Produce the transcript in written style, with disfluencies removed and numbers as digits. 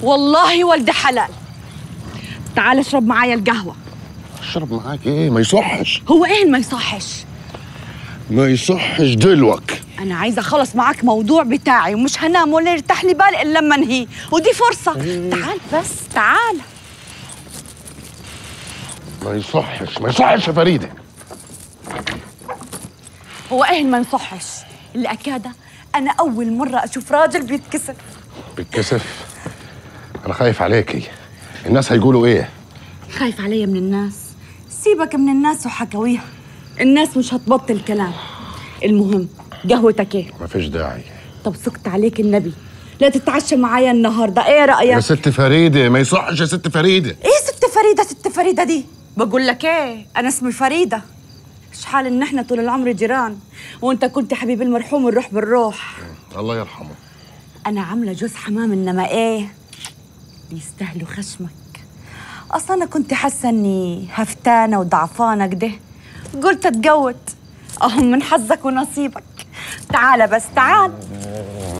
والله ولد حلال. تعال اشرب معايا القهوة. اشرب معاك ايه؟ ما يصحش. هو ايه ما يصحش؟ ما يصحش دلوك. انا عايزة اخلص معاك موضوع بتاعي ومش هنام ولا يرتاح لي بال الا لما انهيه، ودي فرصة. تعال بس تعال. ما يصحش ما يصحش يا فريدة. هو ايه ما يصحش؟ اللي اكاده انا اول مرة اشوف راجل بيتكسف. بتكسف؟ انا خايف عليكي. الناس هيقولوا ايه؟ خايف عليا من الناس؟ سيبك من الناس وحكاويها، الناس مش هتبطل كلام. المهم قهوتك ايه؟ مفيش داعي. طب سكت عليك النبي، لا تتعشى معايا النهارده، ايه رأيك؟ يا ست فريدة ما يصحش يا ست فريدة. ايه ست فريدة؟ ست فريدة دي بقول لك ايه، انا اسمي فريدة. شحال ان احنا طول العمر جيران، وانت كنت حبيب المرحوم الروح بالروح. الله يرحمه. انا عامله جوز حمام انما ايه بيستاهلوا خشمك. اصلا انا كنت حاسه اني هفتانه وضعفانه كده، قلت اتجوت اهم من حظك ونصيبك. تعال بس تعال.